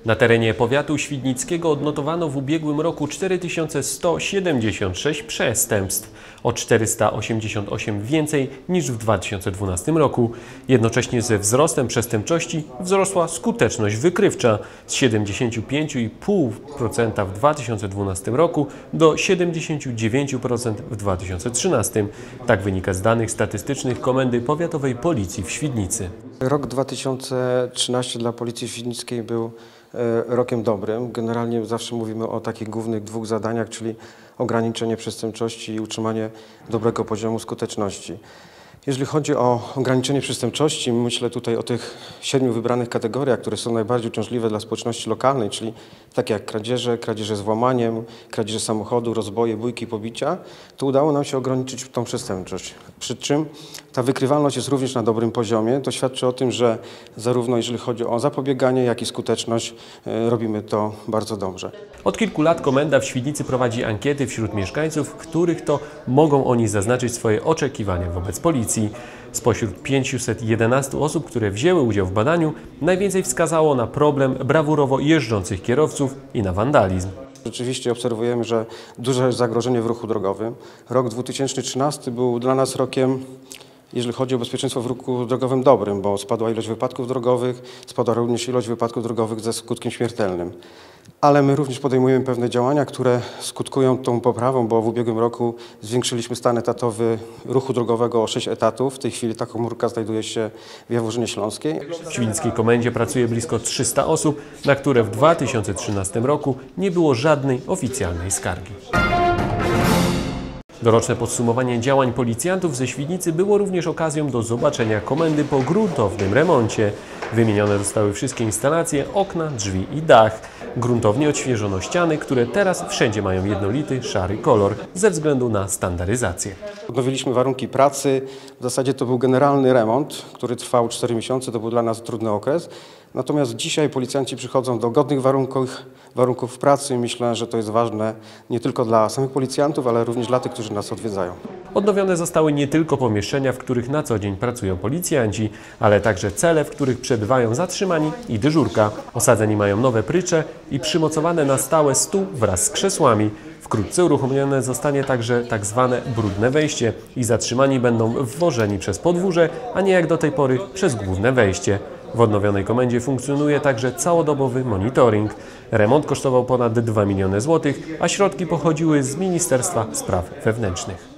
Na terenie powiatu świdnickiego odnotowano w ubiegłym roku 4176 przestępstw, o 488 więcej niż w 2012 roku. Jednocześnie ze wzrostem przestępczości wzrosła skuteczność wykrywcza z 75,5% w 2012 roku do 79% w 2013. Tak wynika z danych statystycznych Komendy Powiatowej Policji w Świdnicy. Rok 2013 dla Policji Świdnickiej był rokiem dobrym. Generalnie zawsze mówimy o takich głównych dwóch zadaniach, czyli ograniczenie przestępczości i utrzymanie dobrego poziomu skuteczności. Jeżeli chodzi o ograniczenie przestępczości, myślę tutaj o tych 7 wybranych kategoriach, które są najbardziej uciążliwe dla społeczności lokalnej, czyli takie jak kradzieże z włamaniem, kradzieże samochodu, rozboje, bójki, pobicia, to udało nam się ograniczyć tą przestępczość. Przy czym ta wykrywalność jest również na dobrym poziomie. To świadczy o tym, że zarówno jeżeli chodzi o zapobieganie, jak i skuteczność robimy to bardzo dobrze. Od kilku lat Komenda w Świdnicy prowadzi ankiety wśród mieszkańców, w których to mogą oni zaznaczyć swoje oczekiwania wobec policji. Spośród 511 osób, które wzięły udział w badaniu, najwięcej wskazało na problem brawurowo jeżdżących kierowców i na wandalizm. Rzeczywiście obserwujemy, że duże jest zagrożenie w ruchu drogowym. Rok 2013 był dla nas rokiem, jeżeli chodzi o bezpieczeństwo w ruchu drogowym, dobrym, bo spadła ilość wypadków drogowych, spadła również ilość wypadków drogowych ze skutkiem śmiertelnym. Ale my również podejmujemy pewne działania, które skutkują tą poprawą, bo w ubiegłym roku zwiększyliśmy stan etatowy ruchu drogowego o 6 etatów. W tej chwili ta komórka znajduje się w Jaworzynie Śląskiej. W Świdnickiej Komendzie pracuje blisko 300 osób, na które w 2013 roku nie było żadnej oficjalnej skargi. Doroczne podsumowanie działań policjantów ze Świdnicy było również okazją do zobaczenia komendy po gruntownym remoncie. Wymienione zostały wszystkie instalacje, okna, drzwi i dach. Gruntownie odświeżono ściany, które teraz wszędzie mają jednolity, szary kolor ze względu na standaryzację. Odnowiliśmy warunki pracy. W zasadzie to był generalny remont, który trwał 4 miesiące. To był dla nas trudny okres. Natomiast dzisiaj policjanci przychodzą do godnych warunków pracy. Myślę, że to jest ważne nie tylko dla samych policjantów, ale również dla tych, którzy nas odwiedzają. Odnowione zostały nie tylko pomieszczenia, w których na co dzień pracują policjanci, ale także cele, w których przebywają zatrzymani i dyżurka. Osadzeni mają nowe prycze i przymocowane na stałe stół wraz z krzesłami. Wkrótce uruchomione zostanie także tak zwane brudne wejście i zatrzymani będą wwożeni przez podwórze, a nie jak do tej pory przez główne wejście. W odnowionej komendzie funkcjonuje także całodobowy monitoring. Remont kosztował ponad 2 miliony złotych, a środki pochodziły z Ministerstwa Spraw Wewnętrznych.